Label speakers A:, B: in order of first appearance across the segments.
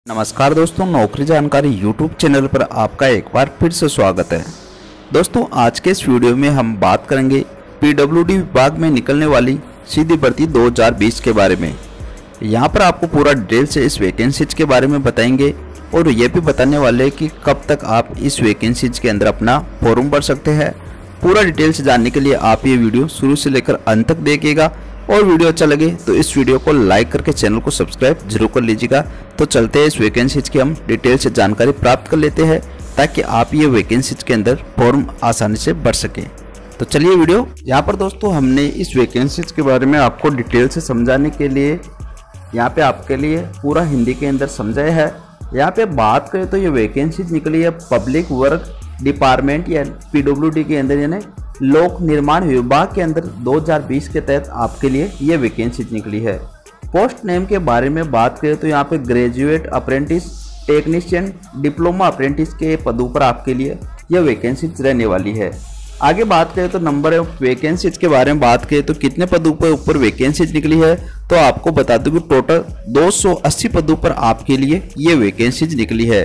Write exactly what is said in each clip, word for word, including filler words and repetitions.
A: नमस्कार दोस्तों, नौकरी जानकारी यूट्यूब चैनल पर आपका एक बार फिर से स्वागत है। दोस्तों, आज के इस वीडियो में हम बात करेंगे पीडब्ल्यूडी विभाग में निकलने वाली सीधी भर्ती दो हज़ार बीस के बारे में। यहां पर आपको पूरा डिटेल से इस वैकेंसीज के बारे में बताएंगे और ये भी बताने वाले हैं कि कब तक आप इस वैकेंसीज के अंदर अपना फॉर्म भर सकते हैं। पूरा डिटेल से जानने के लिए आप ये वीडियो शुरू से लेकर अंत तक देखिएगा और वीडियो अच्छा लगे तो इस वीडियो को लाइक करके चैनल को सब्सक्राइब जरूर कर लीजिएगा। तो चलते हैं इस वैकेंसीज की हम डिटेल से जानकारी प्राप्त कर लेते हैं ताकि आप ये वैकेंसीज के अंदर फॉर्म आसानी से भर सकें। तो चलिए वीडियो यहाँ पर दोस्तों हमने इस वैकेंसीज के बारे में आपको डिटेल से समझाने के लिए यहाँ पे आपके लिए पूरा हिंदी के अंदर समझाया है। यहाँ पे बात करें तो ये वैकेंसीज निकली है पब्लिक वर्क डिपार्टमेंट या पीडब्ल्यूडी के अंदर यानी लोक निर्माण विभाग के अंदर दो हज़ार बीस के तहत आपके लिए ये वैकेंसीज निकली है। पोस्ट नेम के बारे में बात करें तो यहाँ पे graduate apprentice, technician, diploma apprentice के पदों पर आपके लिए यह वैकेंसीज रहने वाली है। आगे बात करें तो नंबर ऑफ वैकेंसीज के बारे में बात करें तो कितने पदों पर ऊपर वैकेंसीज निकली है तो आपको बता दूं कि टोटल दो सौ अस्सी पदों पर आपके लिए ये वैकेंसीज निकली है।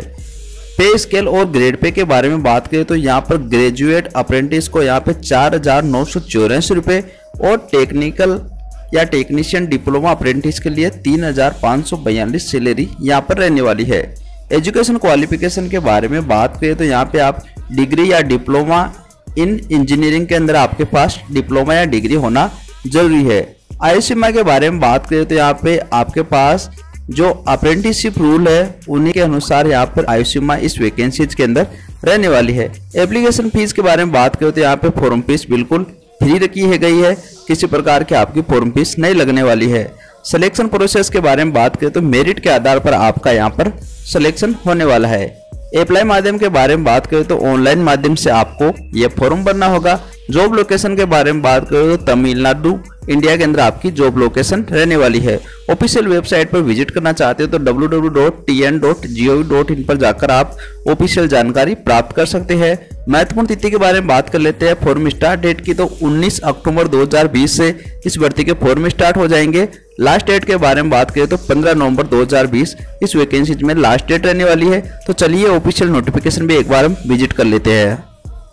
A: पे स्केल और ग्रेड पे के बारे में बात करें तो यहाँ पर ग्रेजुएट अप्रेंटिस को यहाँ पे चार हजार नौ सौ चौरासी रुपये और टेक्निकल या टेक्नीशियन डिप्लोमा अप्रेंटिस के लिए तीन हजार पाँच सौ बयालीस सैलरी यहाँ पर रहने वाली है। एजुकेशन क्वालिफिकेशन के बारे में बात करें तो यहाँ पे आप डिग्री या डिप्लोमा इन इंजीनियरिंग के अंदर आपके पास डिप्लोमा या डिग्री होना जरूरी है। आयु सीमा के बारे में बात करें तो यहाँ पे आपके पास जो अप्रेंटिसशिप रूल है उन्हीं के अनुसार यहाँ पर आयु सीमा इस वैकेंसीज के अंदर रहने वाली है। एप्लीकेशन फीस के बारे में बात करें तो यहाँ पे फॉर्म फीस बिल्कुल फ्री रखी है गई है, किसी प्रकार की आपकी फॉर्म फीस नहीं लगने वाली है। सिलेक्शन प्रोसेस के बारे में बात करें तो मेरिट के आधार पर आपका यहाँ पर सिलेक्शन होने वाला है। अप्लाई माध्यम के बारे में बात करें तो ऑनलाइन माध्यम से आपको यह फॉर्म भरना होगा। जॉब लोकेशन के बारे में बात करें तो तमिलनाडु इंडिया के अंदर आपकी जॉब लोकेशन रहने वाली है। ऑफिशियल वेबसाइट पर विजिट करना चाहते हो तो W W W dot T N dot G O V dot in पर जाकर आप ऑफिशियल जानकारी प्राप्त कर सकते हैं। महत्वपूर्ण तिथि के बारे में बात कर लेते हैं। फॉर्म स्टार्ट डेट की तो उन्नीस अक्टूबर दो हज़ार बीस से इस भर्ती के फॉर्म स्टार्ट हो जाएंगे। लास्ट डेट के बारे में बात करें तो पंद्रह नवंबर दो हज़ार बीस इस वैकेंसी में लास्ट डेट रहने वाली है। तो चलिए ऑफिशियल नोटिफिकेशन भी एक बार हम विजिट कर लेते हैं।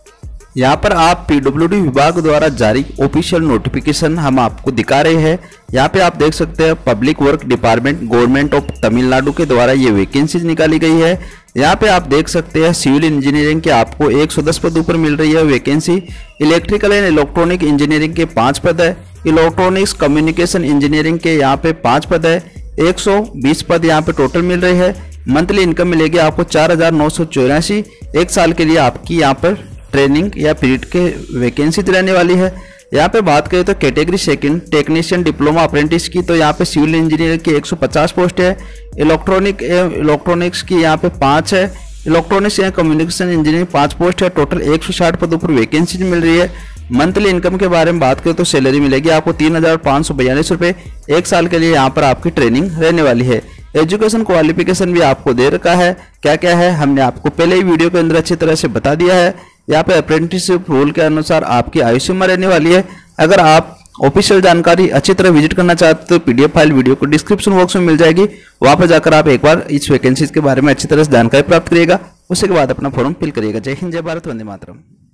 A: यहाँ पर आप पीडब्ल्यूडी विभाग द्वारा जारी ऑफिशियल नोटिफिकेशन हम आपको दिखा रहे हैं। यहाँ पे आप देख सकते हैं public work department government of Tamil Nadu के द्वारा ये वैकेंसीज निकाली गई है। यहाँ पे आप देख सकते हैं सिविल इंजीनियरिंग के आपको एक सौ दस पदों पर मिल रही है vacancy. Electrical and electronic engineering के पाँच पद है। इलेक्ट्रॉनिक्स कम्युनिकेशन इंजीनियरिंग के यहाँ पे पाँच पद है। एक सौ बीस पद यहाँ पे टोटल मिल रहे हैं। मंथली इनकम मिलेगी आपको चार हजार नौ सौ चौरासी। एक साल के लिए आपकी यहाँ पर ट्रेनिंग या पीरियड के वैकेंसी रहने वाली है। यहाँ पे बात करें तो category second technician diploma apprentice की तो यहाँ पे सिविल इंजीनियर की एक सौ पचास पोस्ट है। इलेक्ट्रॉनिक इलेक्ट्रॉनिक्स की यहाँ पे पाँच है। इलेक्ट्रॉनिक्स या कम्युनिकेशन इंजीनियरिंग पाँच पोस्ट है। टोटल एक सौ साठ पदों पर वैकेंसी मिल रही है। मंथली इनकम के बारे में बात करें तो सैलरी मिलेगी आपको तीन हजार पाँच सौ बयालीस रुपये। एक साल के लिए यहाँ पर आपकी ट्रेनिंग रहने वाली है। एजुकेशन क्वालिफिकेशन भी आपको दे रखा है, क्या क्या है हमने आपको पहले ही वीडियो के अंदर अच्छी तरह से बता दिया है। यहाँ पे अप्रेंटिसशिप रूल के अनुसार आपकी आयु सीमा रहने वाली है। अगर आप ऑफिशियल जानकारी अच्छी तरह विजिट करना चाहते हो तो पीडीएफ फाइल वीडियो को डिस्क्रिप्शन बॉक्स में मिल जाएगी। वहां पर जाकर आप एक बार इस वैकेंसीज के बारे में अच्छी तरह से जानकारी प्राप्त करिएगा। उसके बाद अपना फॉर्म फिल करिएगा। जय हिंद, जय भारत, वंदे मातरम।